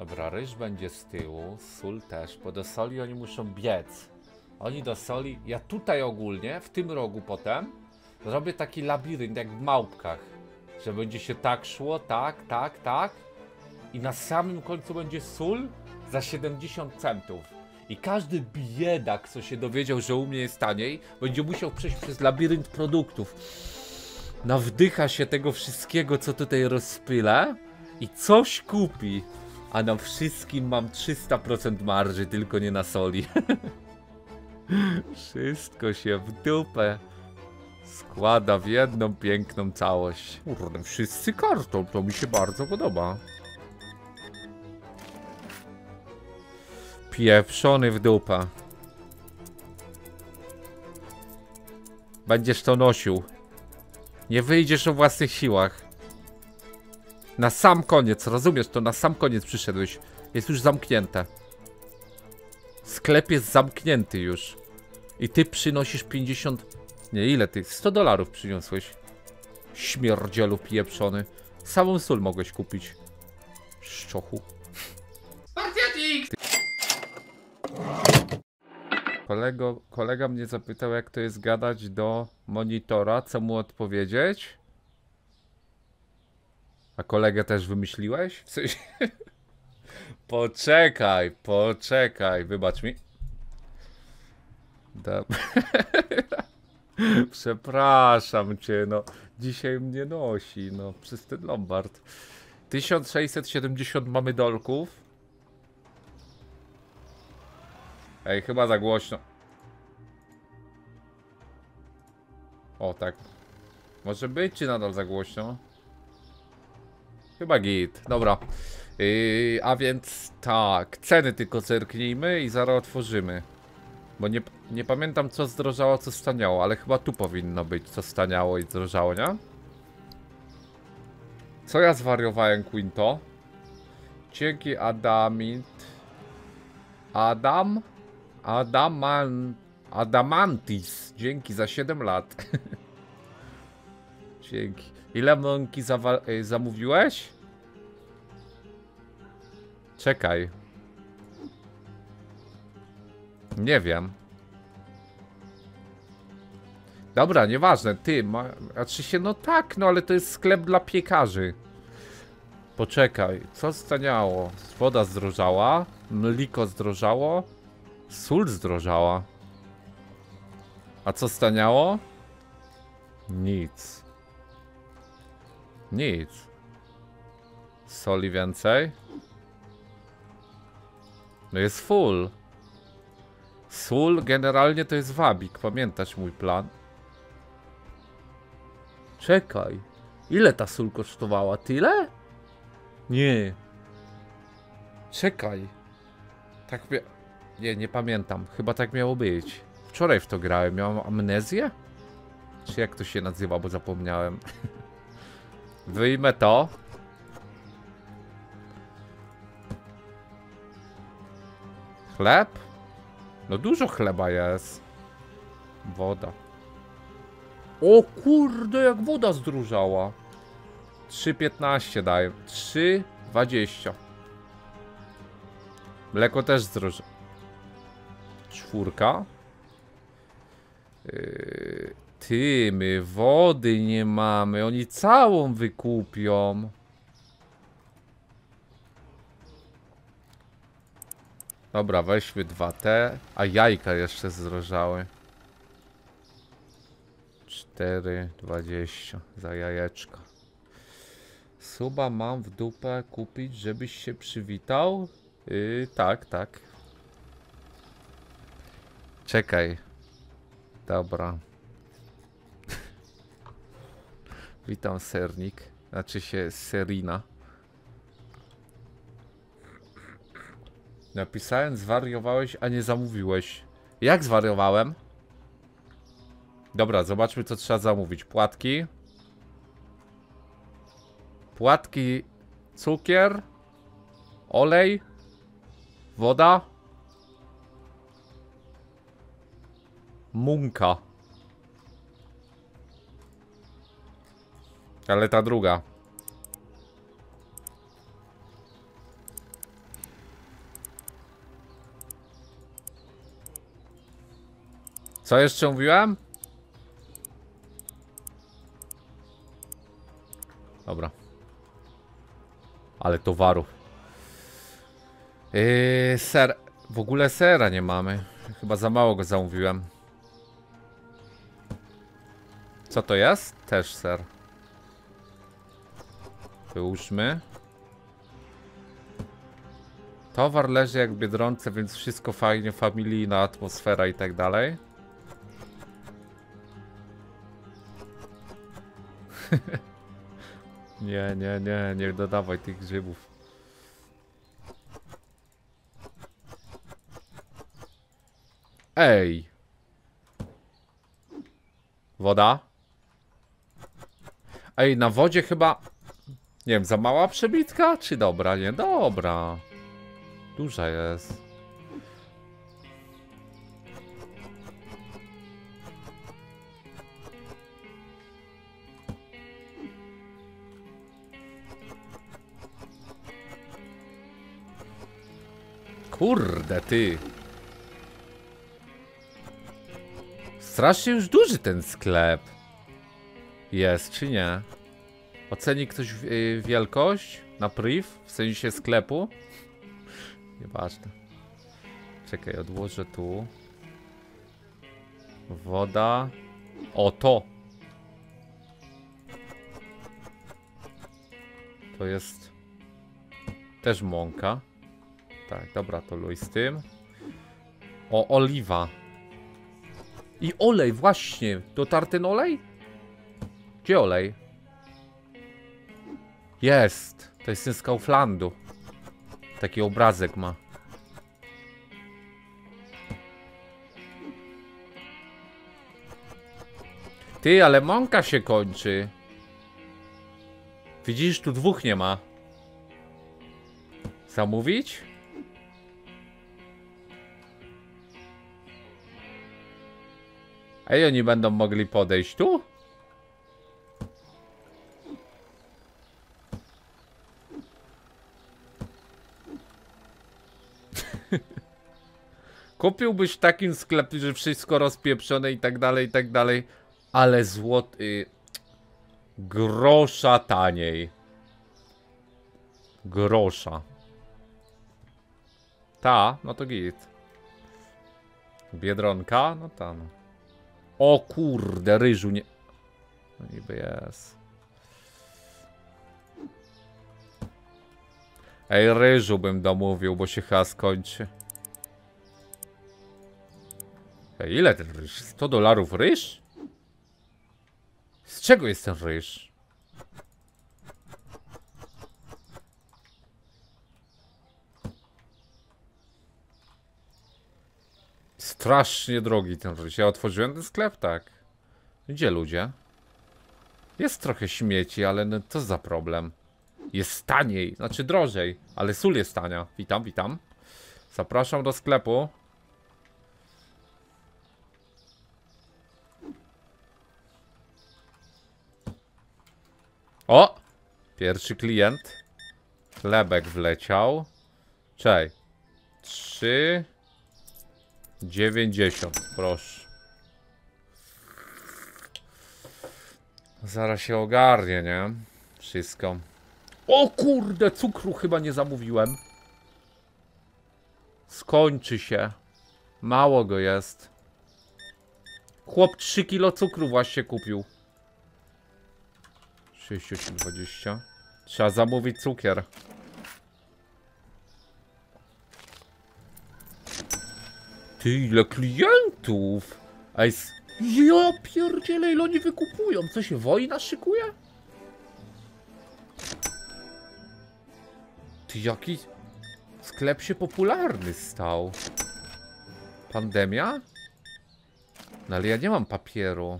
Dobra, ryż będzie z tyłu, sól też, bo do soli oni muszą biec. Oni do soli, ja tutaj ogólnie, w tym rogu potem, zrobię taki labirynt jak w małpkach. Że będzie się tak szło, tak, tak, tak. I na samym końcu będzie sól za 70 centów. I każdy biedak, co się dowiedział, że u mnie jest taniej, będzie musiał przejść przez labirynt produktów. Nawdycha się tego wszystkiego, co tutaj rozpylę i coś kupi. A na wszystkim mam 300% marży, tylko nie na soli. Wszystko się w dupę składa w jedną piękną całość. Kurde, wszyscy kartą, to mi się bardzo podoba. Pieprzony w dupę. Będziesz to nosił. Nie wyjdziesz o własnych siłach. Na sam koniec, rozumiesz to? Na sam koniec przyszedłeś. Jest już zamknięte. Sklep jest zamknięty już. I ty przynosisz 50... Nie, ile ty? $100 przyniosłeś. Śmierdzielu pieprzony. Samą sól mogłeś kupić. Szczochu. Kolega mnie zapytał, jak to jest gadać do monitora. Co mu odpowiedzieć? A kolegę też wymyśliłeś? W sensie... Poczekaj, wybacz mi. Przepraszam cię, no. Dzisiaj mnie nosi, no, przez ten Lombard. 1670 mamy dolków. Ej, chyba za głośno. O, tak. Może być, czy nadal za głośno? Chyba git, dobra. A więc tak, ceny tylko zerknijmy i zaraz otworzymy. Bo nie pamiętam, co zdrożało, co staniało, ale chyba tu powinno być, co staniało i zdrożało, nie? Co ja zwariowałem, Quinto? Dzięki Adamantis. Dzięki za 7 lat. Dzięki. Ile mąki zamówiłeś? Czekaj. Nie wiem. Dobra, nieważne. Ty, znaczy się, no tak, no ale to jest sklep dla piekarzy. Poczekaj, co staniało? Woda zdrożała, mliko zdrożało, sól zdrożała. A co staniało? Nic. Nic. Soli więcej? No jest full. Sól generalnie to jest wabik, pamiętasz mój plan? Czekaj. Ile ta sól kosztowała? Tyle? Nie. Czekaj. Tak nie pamiętam. Chyba tak miało być. Wczoraj w to grałem. Miałem amnezję? Czy jak to się nazywa, bo zapomniałem. Wyjmę to. Chleb? No dużo chleba jest. Woda. O kurde, jak woda zdróżała. 3,15 daję. 3,20. Mleko też zdrożało. 4. Ty, my wody nie mamy. Oni całą wykupią. Dobra, weźmy 2T. A jajka jeszcze zdrożały. 4,20 za jajeczko. Suba mam w dupę kupić, żebyś się przywitał? Tak. Czekaj. Dobra. Witam, sernik. Znaczy się Serina. Napisałem, zwariowałeś, a nie zamówiłeś. Jak zwariowałem? Dobra, zobaczmy, co trzeba zamówić. Płatki. Płatki, cukier, olej, woda, munka. Ale ta druga. Co jeszcze mówiłem? Dobra. Ale towaru. Ser. W ogóle sera nie mamy. Chyba za mało go zamówiłem. Co to jest? Też ser. Wyłóżmy. Towar leży jak w Biedronce, więc wszystko fajnie, familijna atmosfera i tak dalej. nie dodawaj tych grzybów. Ej! Woda? Ej, na wodzie chyba... Nie wiem, za mała przebitka? Czy dobra? Nie, dobra. Duża jest. Kurde, ty. Strasznie już duży ten sklep. Jest, czy nie? Oceni ktoś wielkość na priv? W sensie sklepu? Nieważne. Czekaj, odłożę tu. Woda. O, to. To jest też mąka. Tak, dobra, to luj z tym. O, oliwa. I olej, właśnie. Dotarty ten olej? Gdzie olej? Jest. To jest z Kauflandu. Taki obrazek ma. Ty, ale mąka się kończy. Widzisz, tu dwóch nie ma. Zamówić? Ej, oni będą mogli podejść tu? Kupiłbyś w takim sklepie, że wszystko rozpieprzone i tak dalej, ale złoty... Grosza taniej. Grosza. Ta, no to git. Biedronka, no ta no. O kurde, ryżu nie... No niby jest. Ej, ryżu bym domówił, bo się chyba skończy. Ej, ile ten ryż? 100 dolarów ryż? Z czego jest ten ryż? Strasznie drogi ten ryż. Ja otworzyłem ten sklep, tak. Gdzie ludzie? Jest trochę śmieci, ale no to za problem. Jest taniej, znaczy drożej, ale sól jest tania. Witam, witam. Zapraszam do sklepu. O! Pierwszy klient. Chlebek wleciał. Czej. 3,90. Proszę. Zaraz się ogarnie, nie? Wszystko. O kurde, cukru chyba nie zamówiłem. Skończy się. Mało go jest. Chłop 3 kilo cukru właśnie kupił. 68,20. Trzeba zamówić cukier. Ty, ile klientów! Ej, ja pierdzielę, ile oni wykupują. Co się, wojna szykuje? Ty, jaki sklep się popularny stał. Pandemia? No ale ja nie mam papieru.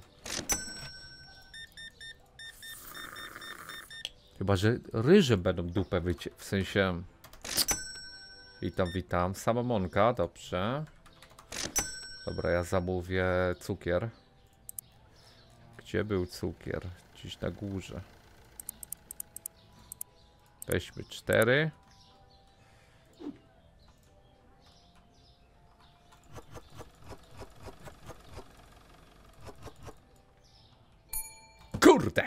Chyba, że ryże będą dupę w sensie... Witam, witam. Sama monka, dobrze. Dobra, ja zamówię cukier. Gdzie był cukier? Gdzieś na górze. Weźmy 4. kurde.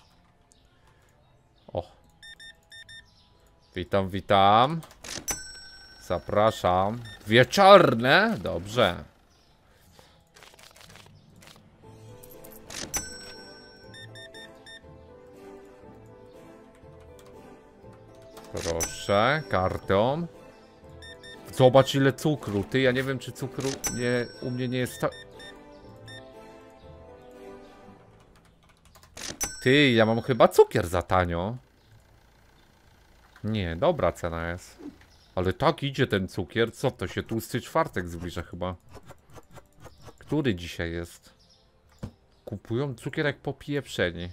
O. Witam, witam. Zapraszam. Wieczorne? Dobrze. Proszę, kartą. Zobacz ile cukru. Ty, ja nie wiem czy cukru nie, u mnie nie jest Ty, ja mam chyba cukier za tanio. Nie, dobra cena jest. Ale tak idzie ten cukier. Co to się tłusty czwartek zbliża chyba. Który dzisiaj jest? Kupują cukier jak popieprzeni.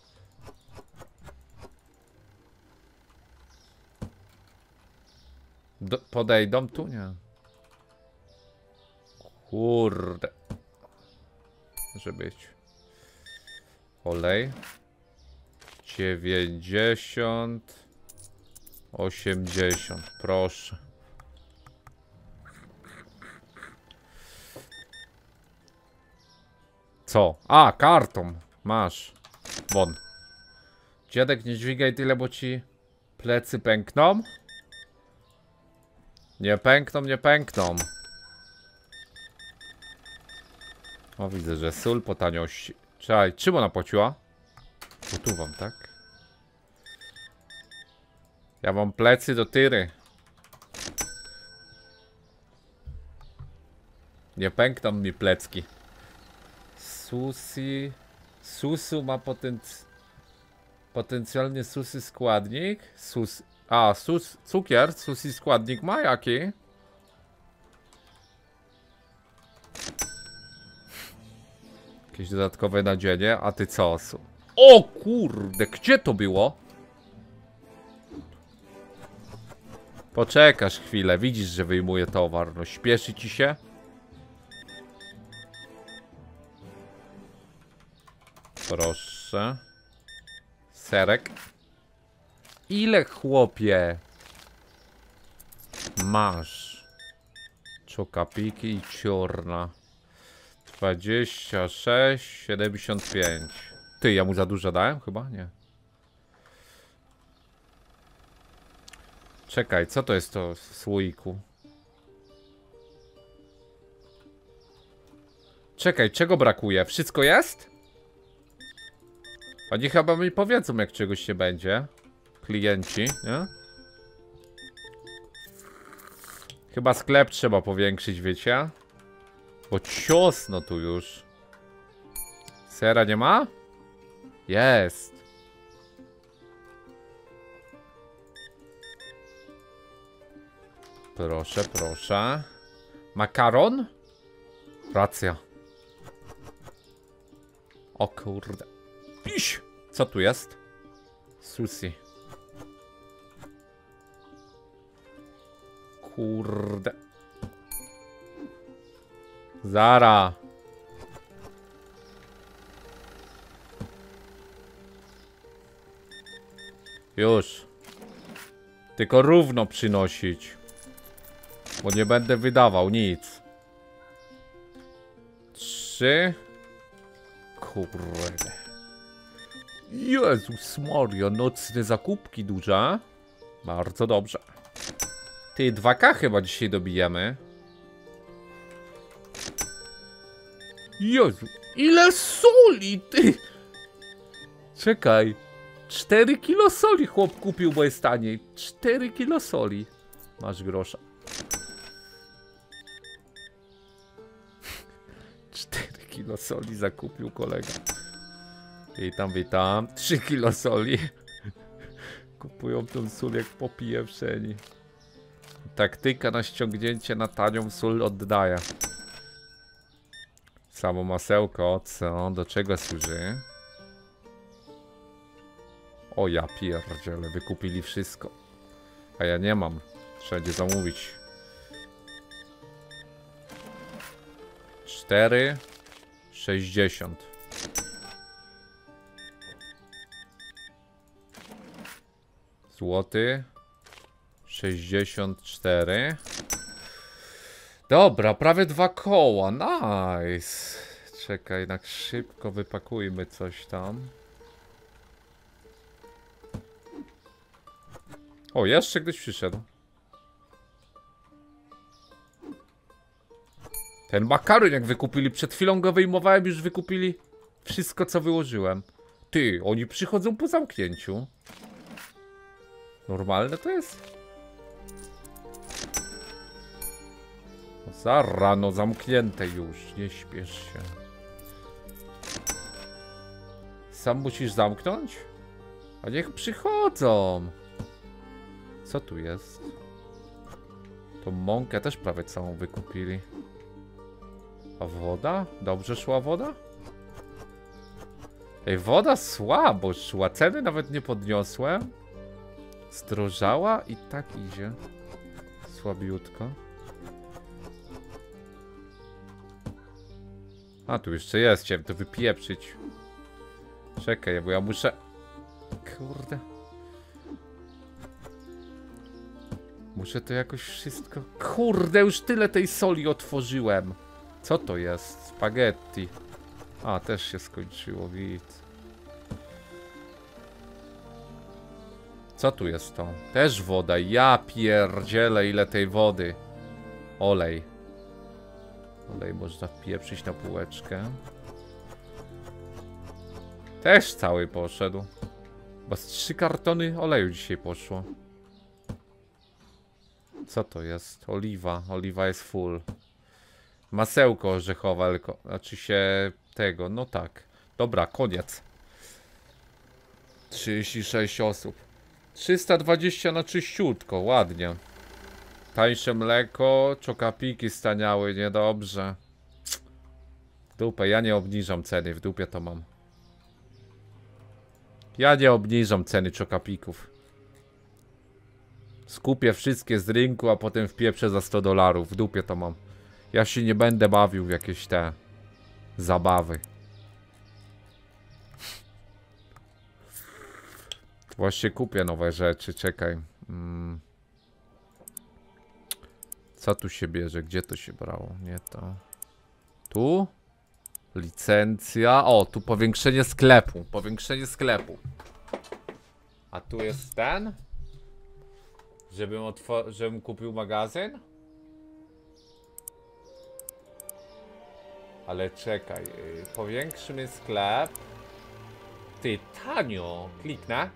Podejdą tu? Nie. Kurde. Może być. Olej. 90. 80. Proszę. Co? A, kartą. Masz. Won. Dziadek, nie dźwigaj tyle, bo ci plecy pękną. Nie pękną, nie pękną. O, widzę, że sól po taniości. Czekaj, czym ona płaciła? Gotówą, tak? Ja mam plecy do tyry. Nie pękną mi plecki. Susi. Susu ma potencjalnie susy składnik. Cukier. Susi składnik ma jaki? Jakieś dodatkowe nadzienie. A ty co? O kurde, gdzie to było? Poczekasz chwilę, widzisz, że wyjmuje towar. No śpieszy ci się? Proszę. Serek. Ile, chłopie? Masz. Czokapiki i ciorna. 26,75. Ty, ja mu za dużo dałem? Chyba nie. Czekaj, co to jest to w słoiku? Czekaj, czego brakuje? Wszystko jest? Oni chyba mi powiedzą, jak czegoś nie będzie. Klienci, nie? Chyba sklep trzeba powiększyć, wiecie? Bo ciosno tu już. Sera nie ma? Jest. Proszę, proszę. Makaron? Racja. O kurde. Iś! Co tu jest? Sushi. Kurde. Zara. Już. Tylko równo przynosić. Bo nie będę wydawał nic. 3. Kurde. Jezus Maria, nocne zakupki duże. Bardzo dobrze. Ty, 2K chyba dzisiaj dobijemy. Jezu, ile soli, ty! Czekaj. 4 kilo soli chłop kupił, bo jest taniej. 4 kilo soli. Masz grosza. 4 kilo soli zakupił kolega. Witam, witam. 3 kilo soli. Kupują tą sól jak popieprzeni. Taktyka na ściągnięcie na tanią sól oddaje. Samo masełko, co? Do czego służy? O ja pierdziele, wykupili wszystko. A ja nie mam. Trzeba będzie zamówić. 4,60. Złoty. 64. Dobra, prawie 2 koła. Nice. Czekaj, tak szybko wypakujmy coś tam. O, jeszcze ktoś przyszedł. Ten makaron jak wykupili, przed chwilą go wyjmowałem, już wykupili wszystko co wyłożyłem. Ty, oni przychodzą po zamknięciu. Normalne to jest? Za rano zamknięte już, nie śpiesz się. Sam musisz zamknąć? A niech przychodzą. Co tu jest? Tą mąkę też prawie całą wykupili. A woda? Dobrze szła woda? Ej, woda słabo szła. Ceny nawet nie podniosłem. Zdrożała i tak idzie. Słabiutko. A, tu jeszcze jest. Chciałem to wypieprzyć. Czekaj, bo ja muszę... Kurde. Muszę to jakoś wszystko... Kurde, już tyle tej soli otworzyłem. Co to jest? Spaghetti. A, też się skończyło, widz. Co tu jest to? Też woda. Ja pierdzielę, ile tej wody. Olej. Olej można wpieprzyć na półeczkę. Też cały poszedł. Bo z 3 kartony oleju dzisiaj poszło. Co to jest? Oliwa. Oliwa jest full. Masełko orzechowe, tylko... Znaczy się tego, no tak. Dobra, koniec. 36 osób. 320 na czyściutko, ładnie. Tańsze mleko, czokapiki staniały, niedobrze. W dupę, ja nie obniżam ceny, w dupie to mam. Ja nie obniżam ceny czokapików. Skupię wszystkie z rynku, a potem wpieprzę za $100. W dupie to mam. Ja się nie będę bawił w jakieś te zabawy. Właśnie kupię nowe rzeczy, czekaj. Co tu się bierze? Gdzie to się brało? Nie to. Tu? Licencja. O, tu powiększenie sklepu. Powiększenie sklepu. A tu jest ten? Żebym kupił magazyn? Ale czekaj. Powiększymy sklep. Ty, tanio. Kliknę.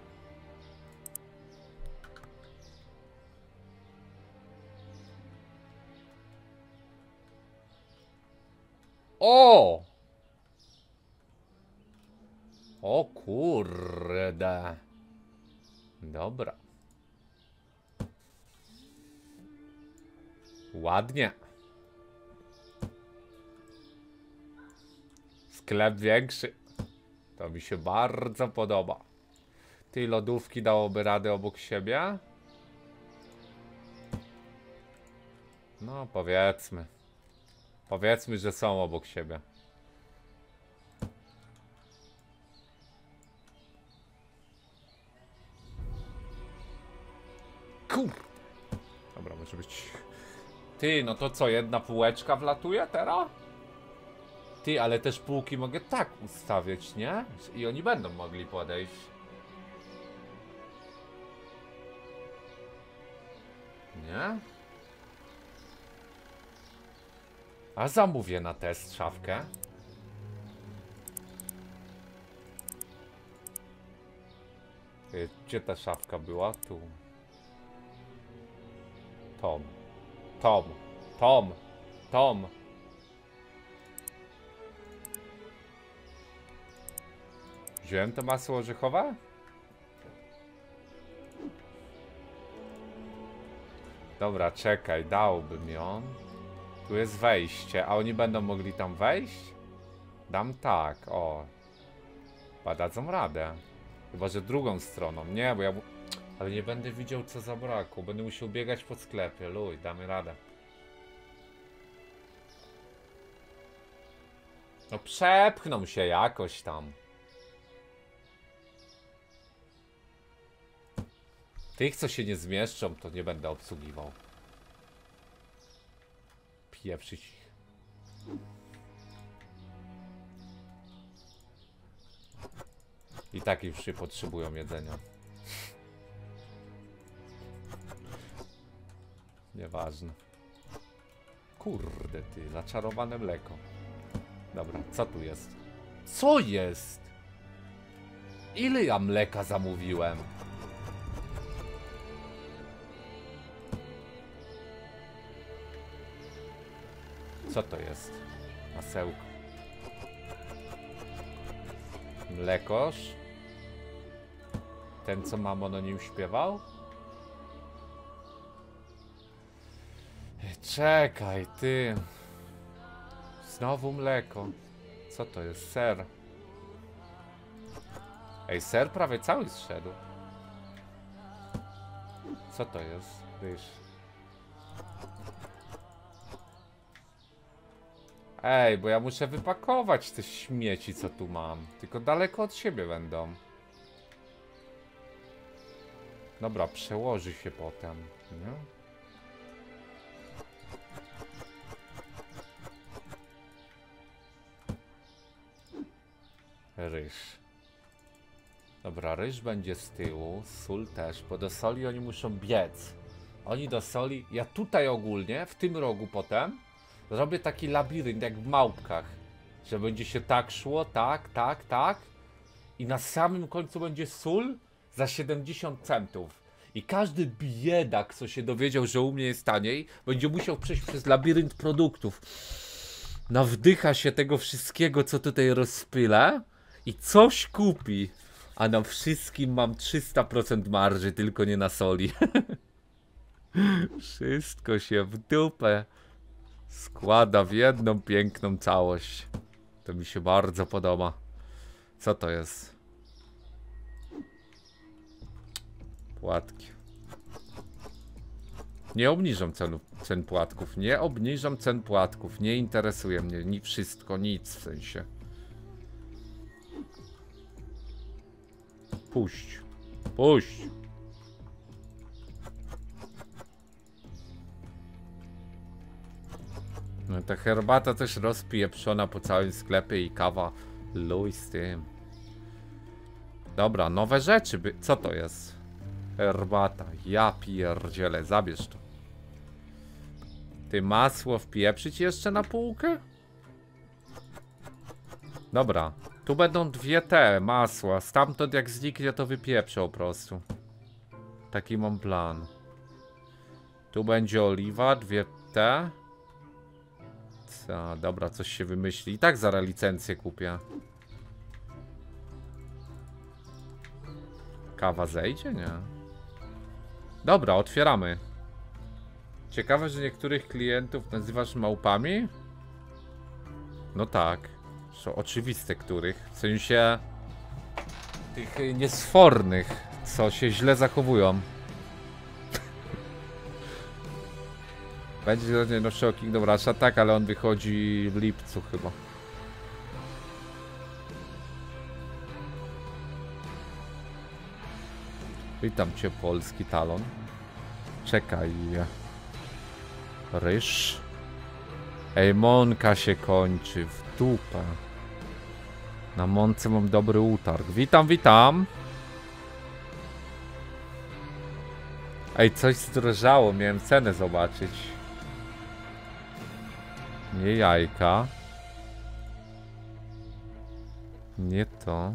O! O kurde. Dobra. Ładnie. Sklep większy. To mi się bardzo podoba. Tej lodówki dałoby radę obok siebie? No powiedzmy. Powiedzmy, że są obok siebie. Kur... Dobra, może być... Ty, no to co, jedna półeczka wlatuje teraz? Ty, ale też półki mogę tak ustawiać, nie? I oni będą mogli podejść. Nie? A zamówię na test szafkę. Gdzie ta szafka była? Tu. Tom. Tom. Tom. Tom. Wziąłem to masło orzechowe? Dobra, czekaj, dałbym ją. Tu jest wejście, a oni będą mogli tam wejść? Dam tak, o. Dadzą radę. Chyba, że drugą stroną. Nie, bo ja... Ale nie będę widział, co zabrakło. Będę musiał biegać po sklepie. Luj, damy radę. No przepchną się jakoś tam. Tych, co się nie zmieszczą, to nie będę obsługiwał. Pieprzyć ich. I tak już potrzebują jedzenia. Nieważne. Kurde ty, zaczarowane mleko. Dobra, co tu jest? Co jest? Ile ja mleka zamówiłem? Co to jest? Masełko. Mlekosz? Ten, co mamo o nim śpiewał? Czekaj, ty. Znowu mleko. Co to jest? Ser. Ej, ser prawie cały zszedł. Co to jest? Ryż. Ej, bo ja muszę wypakować te śmieci, co tu mam. Tylko daleko od siebie będą. Dobra, przełoży się potem, nie? Ryż. Dobra, ryż będzie z tyłu, sól też, bo do soli oni muszą biec. Oni do soli, ja tutaj ogólnie, w tym rogu potem, zrobię taki labirynt jak w małpkach. Że będzie się tak szło, tak, tak, tak. I na samym końcu będzie sól za 70 centów. I każdy biedak, co się dowiedział, że u mnie jest taniej, będzie musiał przejść przez labirynt produktów. Nawdycha się tego wszystkiego, co tutaj rozpylę i coś kupi. A na wszystkim mam 300% marży, tylko nie na soli. Wszystko się w dupę składa w jedną piękną całość. To mi się bardzo podoba. Co to jest? Płatki. Nie obniżam cen płatków. Nie obniżam cen płatków. Nie interesuje mnie ni wszystko, nic w sensie. Puść. Puść. No ta herbata też rozpieprzona po całym sklepie i kawa. Luj z tym. Dobra, nowe rzeczy. Co to jest? Herbata. Ja pierdzielę. Zabierz to. Ty masło wpieprzyć jeszcze na półkę? Dobra. Tu będą dwie te masła. Stamtąd jak zniknie to wypieprzę po prostu. Taki mam plan. Tu będzie oliwa. Dwie te. Co? Dobra, coś się wymyśli. I tak zaraz licencję kupię. Kawa zejdzie? Nie. Dobra, otwieramy. Ciekawe, że niektórych klientów nazywasz małpami? No tak. Są oczywiste których. W sensie tych niesfornych, co się źle zachowują. Będzie najnowszego Kingdom Rusha, tak, ale on wychodzi w lipcu chyba. Witam cię, polski talon. Czekaj. Ryż. Ej, mąka się kończy w dupę. Na mące mam dobry utarg. Witam, witam. Ej, coś zdrożało, miałem cenę zobaczyć. Nie jajka. Nie to.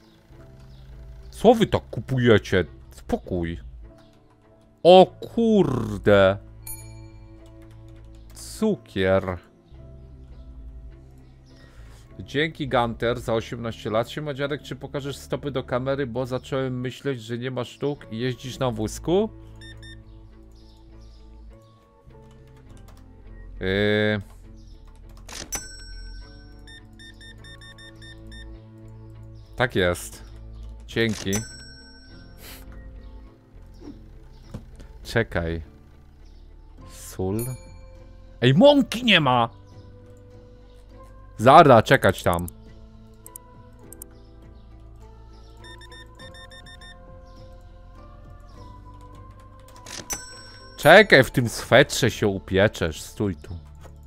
Co wy tak kupujecie? Spokój. O kurde. Cukier. Dzięki Gunter za 18 lat. Siema dziadek, czy pokażesz stopy do kamery, bo zacząłem myśleć, że nie ma sztuk i jeździsz na wózku? Tak jest. Dzięki. Czekaj. Sól. Ej, mąki nie ma! Zara, czekać tam. Czekaj, w tym swetrze się upieczesz. Stój tu.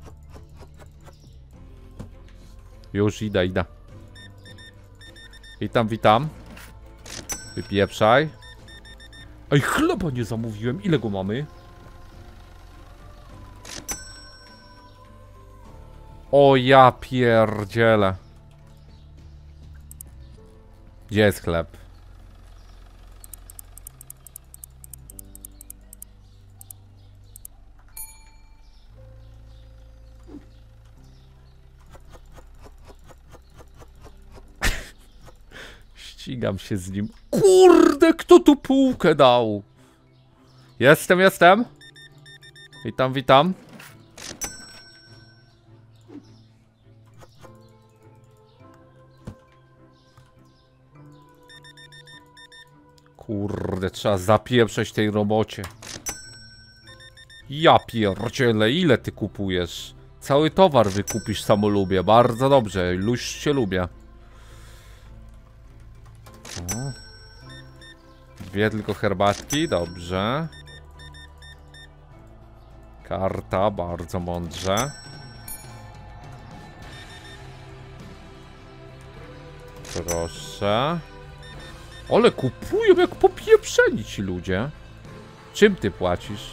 Już idę, idę. Witam, witam. Wypieprzaj. Ej, chleba nie zamówiłem. Ile go mamy? O ja pierdzielę. Gdzie jest chleb? Ścigam się z nim. Kurde, kto tu półkę dał? Jestem. Witam. Kurde, trzeba zapieprzeć tej robocie. Ja pierdzielę, ile ty kupujesz? Cały towar wykupisz, samolubię. Bardzo dobrze, już się lubię. O. 2 tylko herbatki, dobrze. Karta, bardzo mądrze. Proszę. Ale kupują jak popieprzeni ci ludzie. Czym ty płacisz?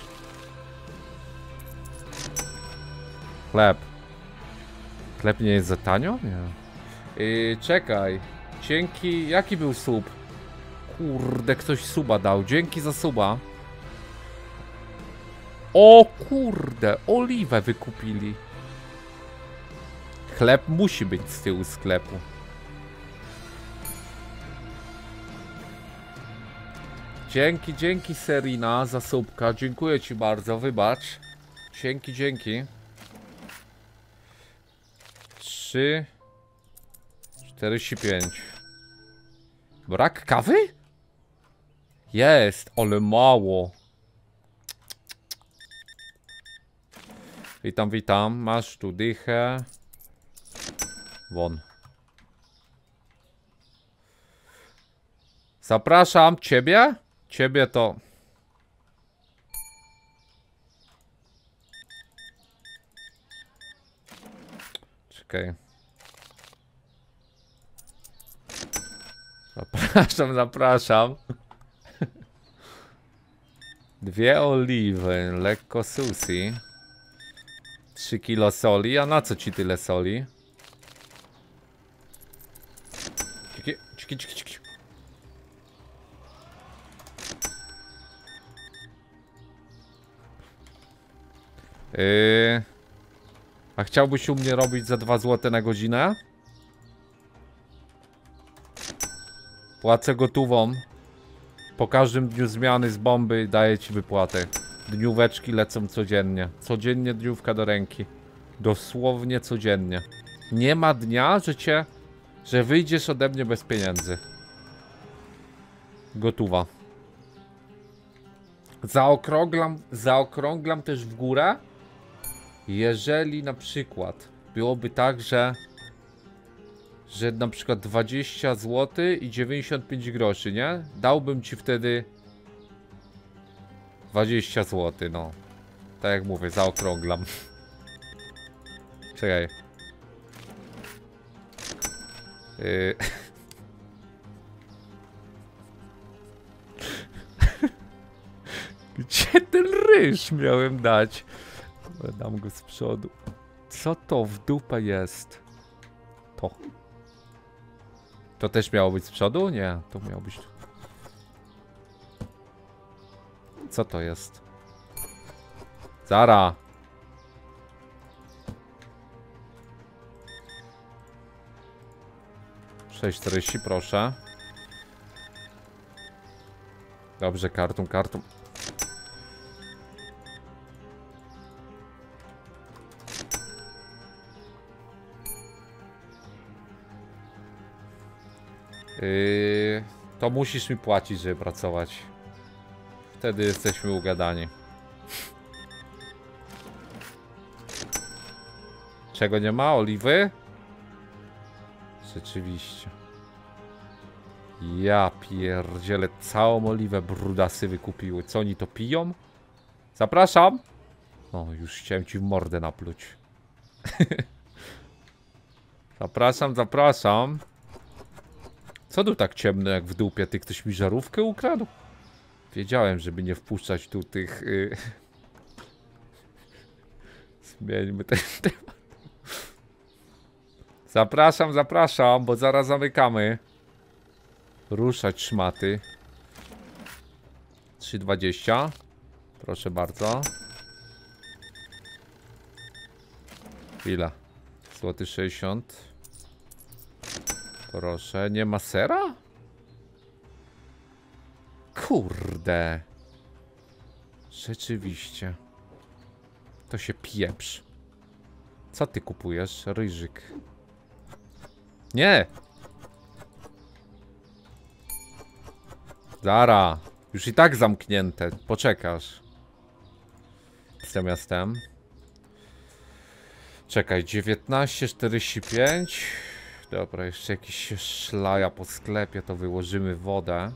Chleb. Chleb nie jest za tanio? Nie. Czekaj. Dzięki... Jaki był sub? Kurde, ktoś suba dał. Dzięki za suba. O kurde, oliwę wykupili. Chleb musi być z tyłu sklepu. Dzięki Serina za subka. Dziękuję ci bardzo, wybacz. Dzięki. 3,45. Brak kawy? Jest, ale mało. Witam. Masz tu dychę. Won. Zapraszam ciebie. Ciebie to... Czekaj. Zapraszam. 2 oliwy, lekko sushi. 3 kilo soli. A na co ci tyle soli? Ciki. A chciałbyś u mnie robić za 2 zł na godzinę? Płacę gotową. Po każdym dniu zmiany z bomby daję ci wypłatę. Dnióweczki lecą codziennie. Codziennie dniówka do ręki. Dosłownie codziennie. Nie ma dnia, że wyjdziesz ode mnie bez pieniędzy. Gotowa. Zaokrąglam też w górę. Jeżeli na przykład byłoby tak, że na przykład 20 zł i 95 groszy, nie? Dałbym ci wtedy 20 zł, no. Tak jak mówię, zaokrąglam. Czekaj. Gdzie ten ryż miałem dać? Dam go z przodu. Co to w dupę jest? To. To też miało być z przodu? Nie, to miało być... Co to jest? Zara! $6,40, proszę. Dobrze, kartą. To musisz mi płacić, żeby pracować. Wtedy jesteśmy ugadani. Czego nie ma? Oliwy? Rzeczywiście. Ja pierdzielę, całą oliwę brudasy wykupiły. Co oni to piją? Zapraszam. O, już chciałem ci w mordę napluć. Zapraszam. Co tu tak ciemno jak w dupie? Ty ktoś mi żarówkę ukradł? Wiedziałem, żeby nie wpuszczać tu tych... Zmieńmy ten temat. Zapraszam, zapraszam, bo zaraz zamykamy. Ruszać szmaty. 3,20. Proszę bardzo. Chwila. Złoty 60. Proszę, nie ma sera? Kurde. Rzeczywiście. To się pieprz. Co ty kupujesz? Ryżyk. Nie! Zara. Już i tak zamknięte. Poczekasz. Jestem. Czekaj, 19,45. Dobra, jeszcze jakiś się szlaja po sklepie, to wyłożymy wodę.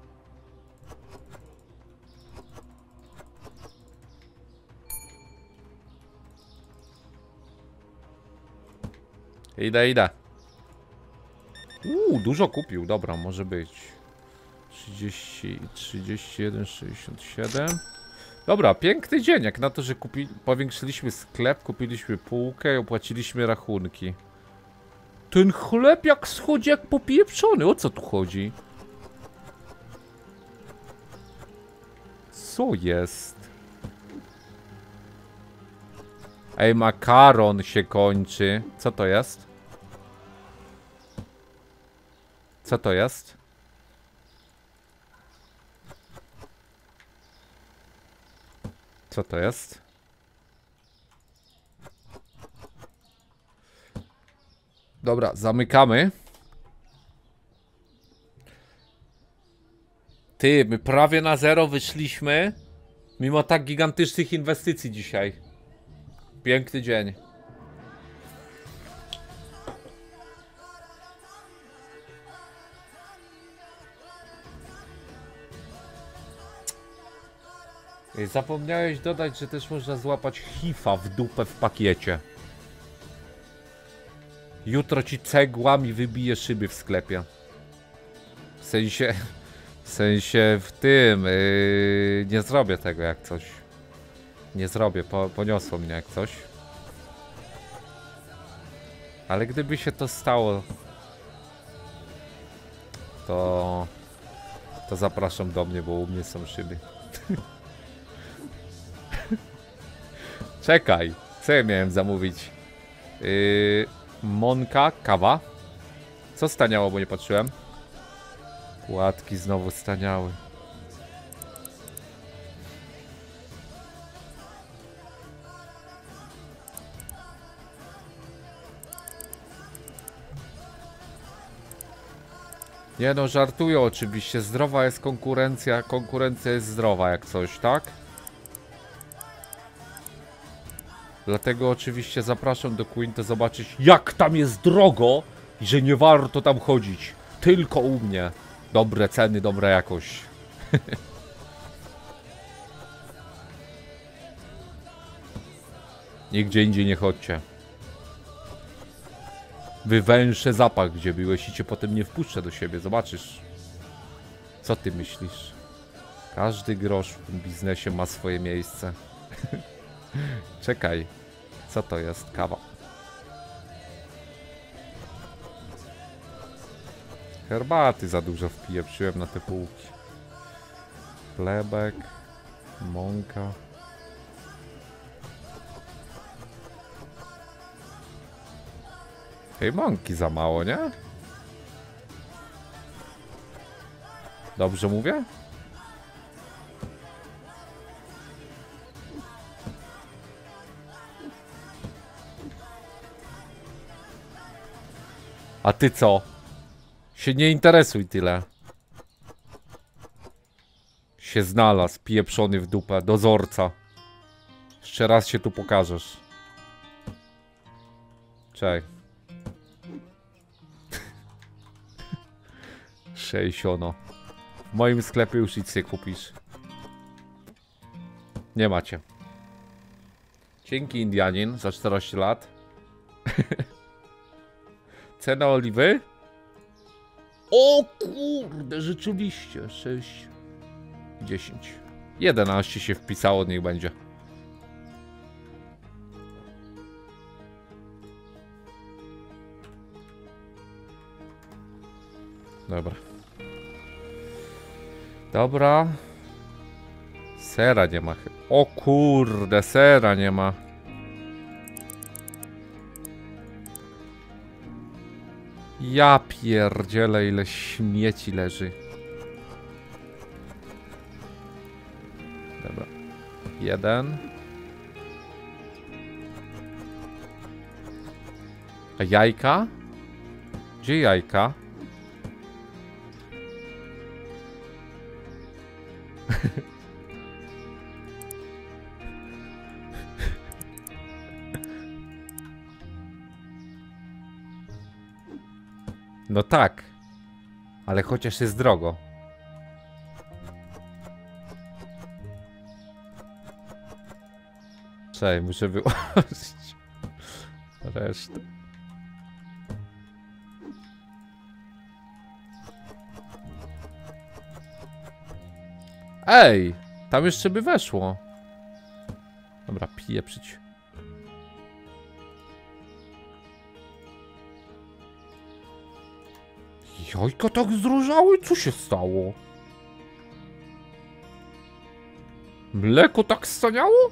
Idę. Dużo kupił, dobra, może być. 30, 31, 67. Dobra, piękny dzień, jak na to, że powiększyliśmy sklep, kupiliśmy półkę i opłaciliśmy rachunki. Ten chleb jak schodzi jak popieprzony, o co tu chodzi? Co jest? Ej, makaron się kończy. Co to jest? Co to jest? Co to jest? Dobra, zamykamy. Ty, my prawie na zero wyszliśmy. Mimo tak gigantycznych inwestycji dzisiaj. Piękny dzień. Zapomniałeś dodać, że też można złapać hifa w dupę w pakiecie. Jutro ci cegłami wybije szyby w sklepie. W sensie w tym... nie zrobię tego jak coś. Nie zrobię, poniosło mnie jak coś. Ale gdyby się to stało... To zapraszam do mnie, bo u mnie są szyby. Czekaj, co ja miałem zamówić? Monka, kawa. Co staniało, bo nie patrzyłem? Płatki znowu staniały. Nie no, żartuję oczywiście. Zdrowa jest konkurencja. Konkurencja jest zdrowa jak coś, tak? Dlatego oczywiście zapraszam do Quinto zobaczyć, jak tam jest drogo i że nie warto tam chodzić. Tylko u mnie. Dobre ceny, dobra jakość. Nigdzie indziej nie chodźcie. Wywęszę zapach, gdzie byłeś i cię potem nie wpuszczę do siebie. Zobaczysz. Co ty myślisz? Każdy grosz w tym biznesie ma swoje miejsce. Czekaj. Co to jest? Kawa. Herbaty za dużo wpieprzyłem na te półki. Chlebek. Mąka. Ej, mąki za mało, nie? Dobrze mówię? A ty co? Się nie interesuj tyle. Się znalazł, pieprzony w dupę, dozorca. Jeszcze raz się tu pokażesz. Czekaj. 60. W moim sklepie już nic nie kupisz. Nie macie. Dzięki Indianin za 14 lat. Cena oliwy? O kurde, rzeczywiście. 6, 10. 11 się wpisało, niech będzie. Dobra. Dobra. Sera nie ma chyba. O kurde, sera nie ma. Ja pierdzielę, ile śmieci leży. Dobra. 1. A jajka? Gdzie jajka? No tak. Ale chociaż jest drogo. Czekaj, muszę wyłożyć resztę. Ej! Tam jeszcze by weszło. Dobra, pieprzyć. Jajka tak zdrożały? Co się stało? Mleko tak staniało?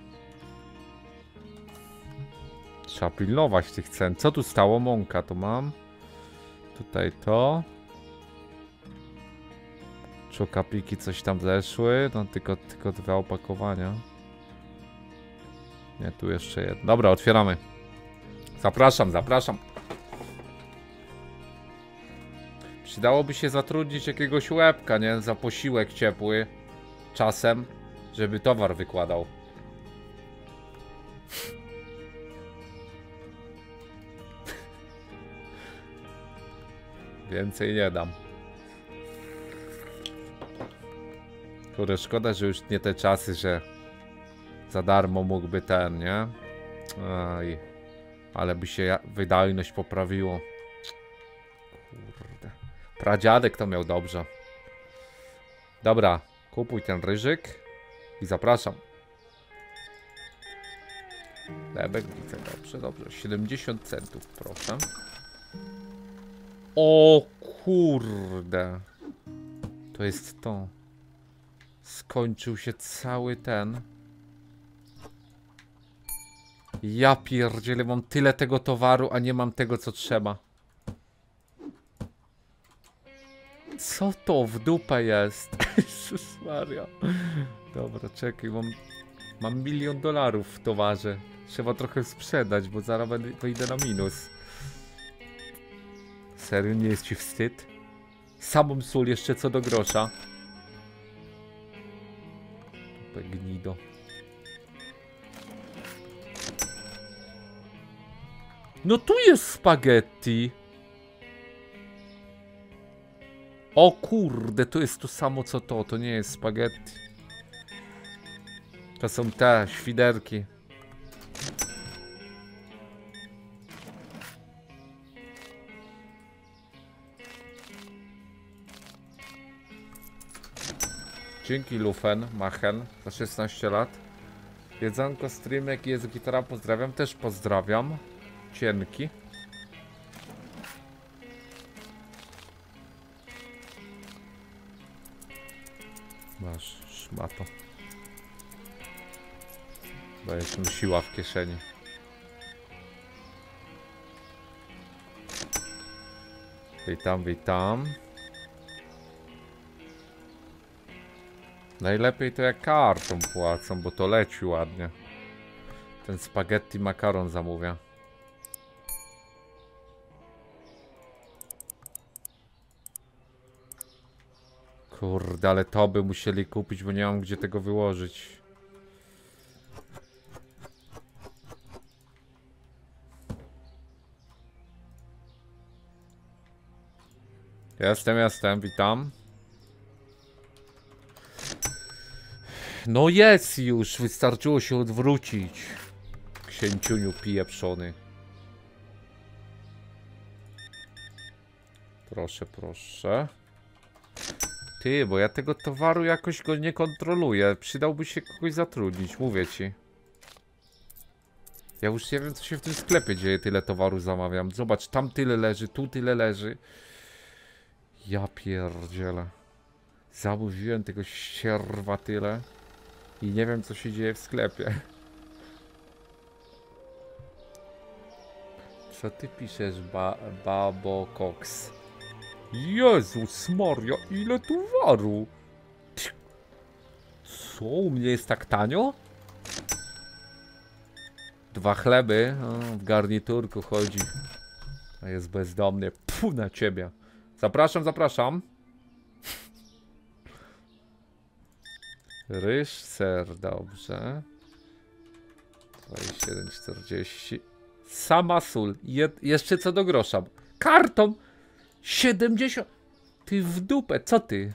Trzeba pilnować tych cen. Co tu stało? Mąka to mam. Tutaj to. Czokapiki coś tam zeszły. No tylko 2 opakowania. Nie, tu jeszcze jedno. Dobra, otwieramy. Zapraszam, zapraszam. Przydałoby się zatrudnić jakiegoś łebka, nie? Za posiłek ciepły. Czasem, żeby towar wykładał. Więcej nie dam. Kurde, szkoda, że już nie te czasy, że za darmo mógłby ten, nie? Aj, ale by się wydajność poprawiło. Kurde. Pradziadek to miał dobrze. Dobra, kupuj ten ryżyk i zapraszam. Lebek widzę, dobrze, dobrze. 70 centów, proszę. O kurde. To jest to. Skończył się cały ten. Ja pierdzielę, mam tyle tego towaru, a nie mam tego, co trzeba. Co to w dupę jest? Jezus Maria. Dobra, czekaj, mam $1 milion w towarze. Trzeba trochę sprzedać, bo zaraz wyjdę na minus. Serio, nie jest ci wstyd? Samą sól jeszcze co do grosza. Gnido. No tu jest spaghetti. O kurde, to jest to samo co to. To nie jest spaghetti. To są te świderki. Dzięki Lufen, Machen, za 16 lat. Jedzonko, streamek, jest gitara, pozdrawiam. Też pozdrawiam. Cienki. Masz, szmato. Będziesz nosiła w kieszeni. Witam, witam. Najlepiej to jak kartą płacą, bo to leci ładnie. Ten spaghetti makaron zamówię. Kurde, ale to by musieli kupić, bo nie mam gdzie tego wyłożyć. Jestem, witam. No jest już, wystarczyło się odwrócić. Księciuniu pieprzony. Proszę, proszę. Ty, bo ja tego towaru jakoś go nie kontroluję. Przydałby się kogoś zatrudnić, mówię ci. Ja już nie wiem, co się w tym sklepie dzieje, tyle towaru zamawiam. Zobacz, tam tyle leży, tu tyle leży. Ja pierdzielę. Zamówiłem tego ścierwa tyle i nie wiem, co się dzieje w sklepie. Co ty piszesz, Babo Cox? Jezus Maria, ile tu waru? Co, u mnie jest tak tanio? 2 chleby, o, w garniturku chodzi. A jest bezdomny. Pfu na ciebie. Zapraszam, zapraszam. Ryż, ser, dobrze. 21,40. Sama sól. Jeszcze co do grosza. Karton 70. Ty w dupę, co ty?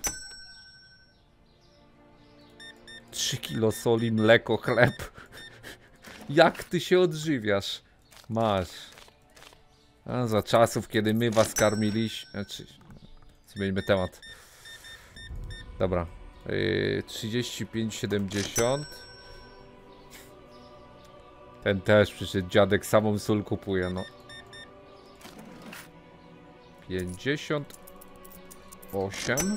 3 kilo soli, mleko, chleb. Jak ty się odżywiasz? Masz. A za czasów, kiedy my was karmiliśmy. Znaczy, zmieńmy temat. Dobra. 35,70. Ten też przyszedł dziadek, samą sól kupuje, no. 58.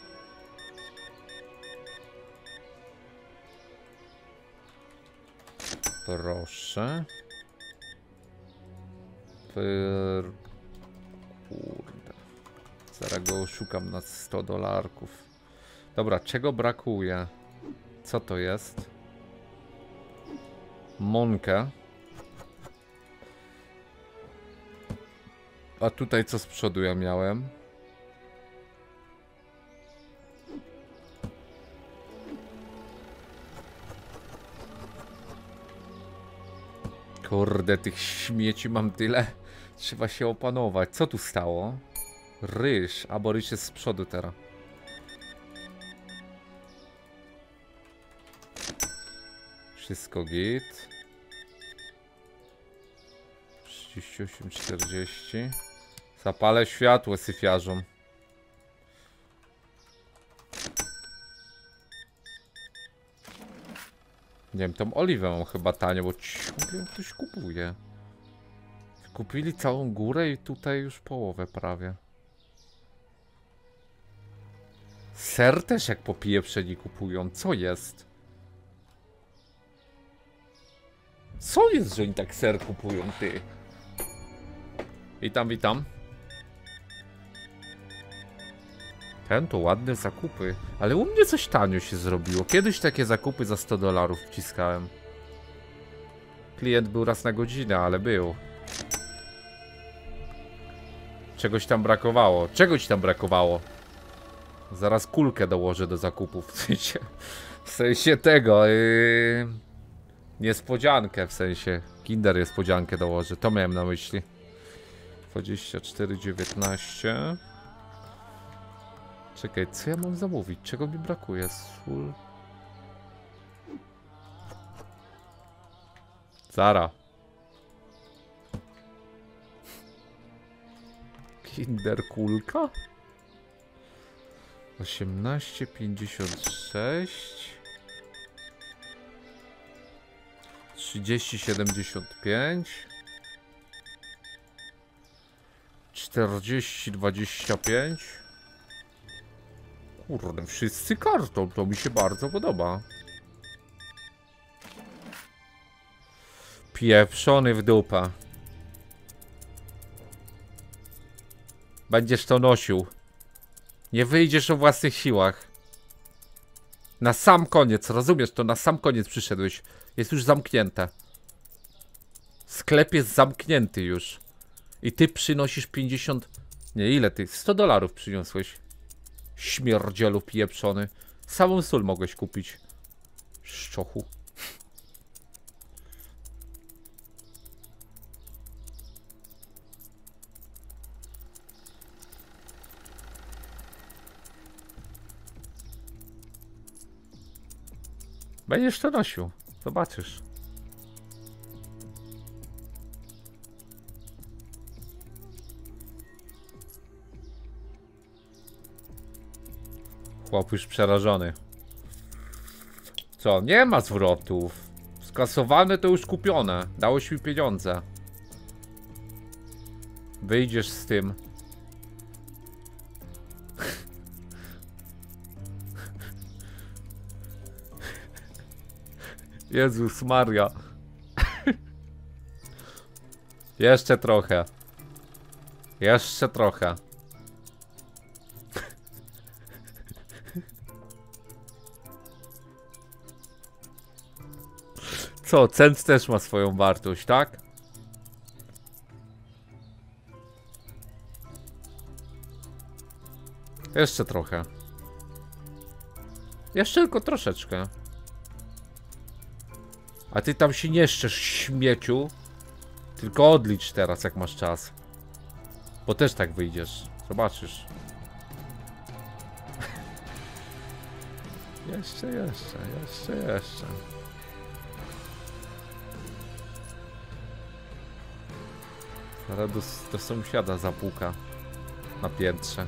Proszę. Kurde. Zaraz go oszukam na $100. Dobra, czego brakuje? Co to jest? Mąkę. A tutaj co z przodu ja miałem? Kurde, tych śmieci mam tyle. Trzeba się opanować. Co tu stało? Ryż. A bo ryż jest z przodu teraz. Wszystko git. 38,40. Zapalę światło syfiarzom. Nie wiem, tą oliwę mam chyba tanio, bo ciągle ktoś kupuje. Kupili całą górę i tutaj już połowę prawie. Ser też jak popieprzeni kupują. Co jest? Co jest, że oni tak ser kupują, ty? Witam, witam. Ten to ładne zakupy. Ale u mnie coś tanio się zrobiło. Kiedyś takie zakupy za $100 wciskałem. Klient był raz na godzinę, ale był. Czegoś tam brakowało. Czegoś tam brakowało. Zaraz kulkę dołożę do zakupów. W sensie tego. Niespodziankę, w sensie. Kinder niespodziankę dołożę. To miałem na myśli. 24,19. Czekaj, co ja mam zamówić? Czego mi brakuje? Sól. Zara. Kinder kulka? 18,56. 30,75. 40,25. Kurde, wszyscy karton, to mi się bardzo podoba. Pieprzony w dupę. Będziesz to nosił. Nie wyjdziesz o własnych siłach. Na sam koniec, rozumiesz to? Na sam koniec przyszedłeś. Jest już zamknięte. Sklep jest zamknięty już. I ty przynosisz 50... Nie, ile ty? $100 przyniosłeś. Śmierdzielu pieprzony. Samą sól mogłeś kupić. Szczochu. Będziesz to nosił. Zobaczysz. Chłop już przerażony. Co? Nie ma zwrotów. Skasowane to już kupione. Dałeś mi pieniądze. Wyjdziesz z tym. Jezus Maria. Jeszcze trochę. Jeszcze trochę. Co? Cent też ma swoją wartość, tak? Jeszcze trochę. Jeszcze tylko troszeczkę. A ty tam się nie szczesz, śmieciu. Tylko odlicz teraz, jak masz czas. Bo też tak wyjdziesz. Zobaczysz. Jeszcze. Zaraz do sąsiada zapuka. Na piętrze.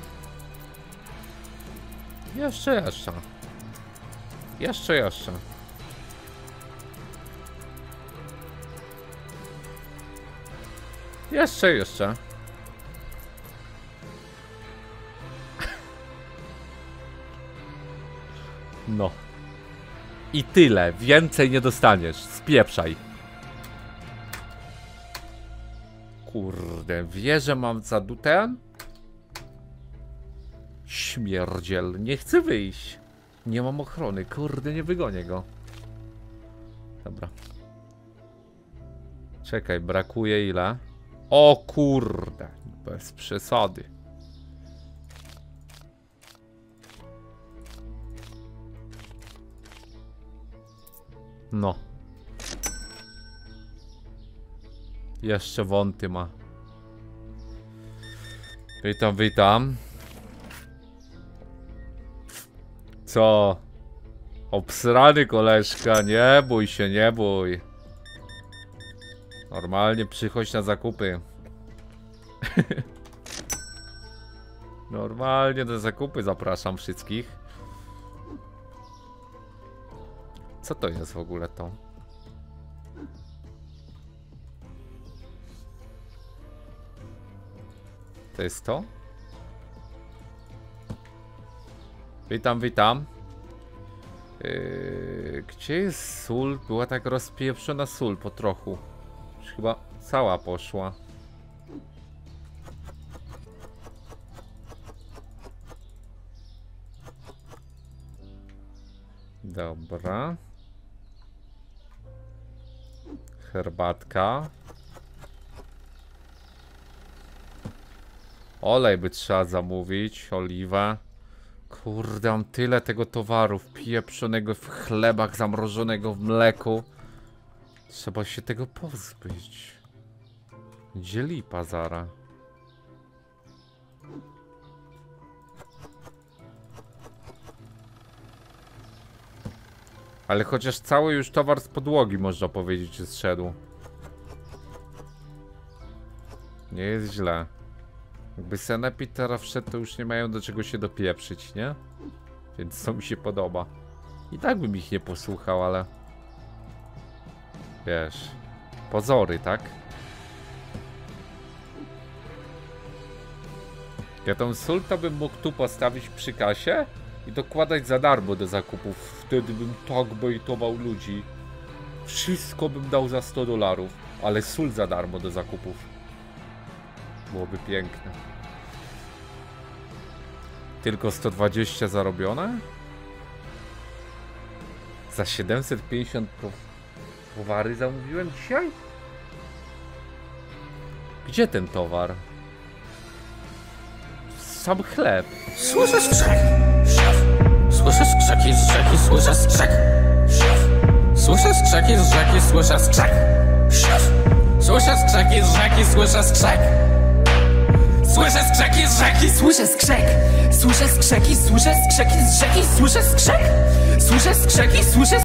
Jeszcze. Jeszcze. No. I tyle. Więcej nie dostaniesz. Spieprzaj. Kurde, wieżę mam zadutę. Śmierdziel. Nie chcę wyjść. Nie mam ochrony. Kurde, nie wygonię go. Dobra. Czekaj, brakuje ile? O kurde. Bez przesady. No. Jeszcze wąty ma. Witam. Co? Obsrany koleżka, nie bój się, nie bój. Normalnie przychodź na zakupy. Normalnie na zakupy zapraszam wszystkich. Co to jest w ogóle to? To jest to? Witam. Gdzie jest sól? Była tak rozpieprzona sól po trochu. Już chyba cała poszła. Dobra. Herbatka. Olej by trzeba zamówić, oliwę. Kurde, mam tyle tego towaru pieprzonego w chlebach, zamrożonego w mleku. Trzeba się tego pozbyć. Gdzie lipa zara? Ale chociaż cały już towar z podłogi, można powiedzieć, że zszedł. Nie jest źle. Jakby Senepid teraz wszedł, to już nie mają do czego się dopieprzyć, nie? Więc to mi się podoba. I tak bym ich nie posłuchał, ale... Wiesz... Pozory, tak? Ja tą sól to bym mógł tu postawić przy kasie i dokładać za darmo do zakupów. Wtedy bym tak bejtował ludzi. Wszystko bym dał za $100, ale sól za darmo do zakupów. Byłoby piękne. Tylko 120 zarobione? Za 750 towary zamówiłem dzisiaj? Gdzie ten towar? Sam chleb. Słyszę skrzek. Słyszę skrzeki z rzeki, słyszę skrzek. Słyszę skrzeki z rzeki, słyszę skrzek. Słyszę skrzeki z rzeki, słyszę skrzek. Słyszę skrzeki z rzeki, słyszę skrzek. Słyszę skrzeki, słyszę skrzeki z rzeki, słyszę skrzek. Słyszę skrzeki, słyszę